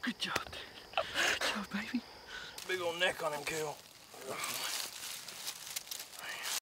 Good job, dude. Good job, baby. Big old neck on him, Kel.